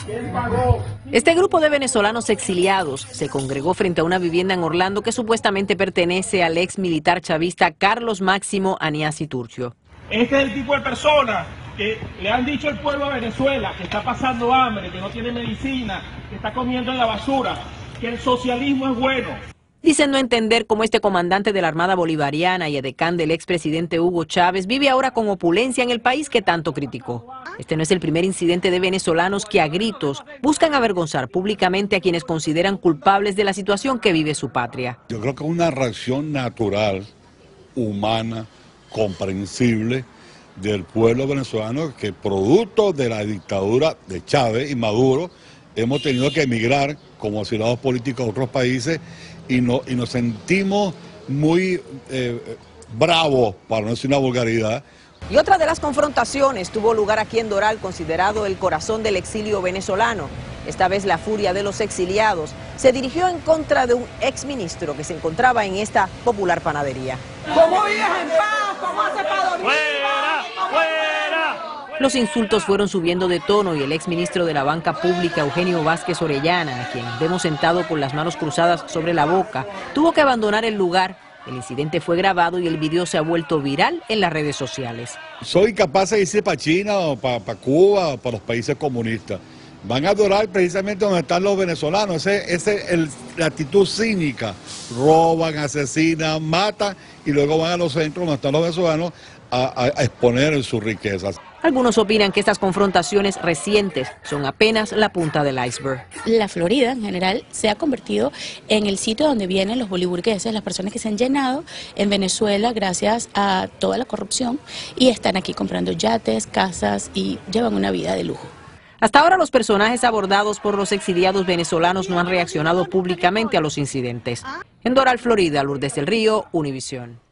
Este grupo de venezolanos exiliados se congregó frente a una vivienda en Orlando que supuestamente pertenece al ex militar chavista Carlos Máximo Aniasi Turcio. Este es el tipo de persona que le han dicho al pueblo de Venezuela que está pasando hambre, que no tiene medicina, que está comiendo en la basura, que el socialismo es bueno. Dicen no entender cómo este comandante de la Armada Bolivariana y edecán del expresidente Hugo Chávez vive ahora con opulencia en el país que tanto criticó. Este no es el primer incidente de venezolanos que a gritos buscan avergonzar públicamente a quienes consideran culpables de la situación que vive su patria. Yo creo que es una reacción natural, humana, comprensible del pueblo venezolano que producto de la dictadura de Chávez y Maduro hemos tenido que emigrar como asilados políticos a otros países y nos sentimos muy bravos, para no decir una vulgaridad. Y otra de las confrontaciones tuvo lugar aquí en Doral, considerado el corazón del exilio venezolano. Esta vez la furia de los exiliados se dirigió en contra de un exministro que se encontraba en esta popular panadería. ¿Cómo vives en paz? ¿Cómo haces para dormir? ¡Fuera! ¡Fuera! Los insultos fueron subiendo de tono y el exministro de la banca pública, Eugenio Vázquez Orellana, a quien vemos sentado con las manos cruzadas sobre la boca, tuvo que abandonar el lugar. El incidente fue grabado y el video se ha vuelto viral en las redes sociales. Soy capaz de irse para China o para Cuba o para los países comunistas. Van a adorar precisamente donde están los venezolanos. La actitud cínica. Roban, asesinan, matan y luego van a los centros donde están los venezolanos a exponer sus riquezas. Algunos opinan que estas confrontaciones recientes son apenas la punta del iceberg. La Florida en general se ha convertido en el sitio donde vienen los boliburgueses, las personas que se han llenado en Venezuela gracias a toda la corrupción y están aquí comprando yates, casas y llevan una vida de lujo. Hasta ahora los personajes abordados por los exiliados venezolanos no han reaccionado públicamente a los incidentes. En Doral, Florida, Lourdes del Río, Univisión.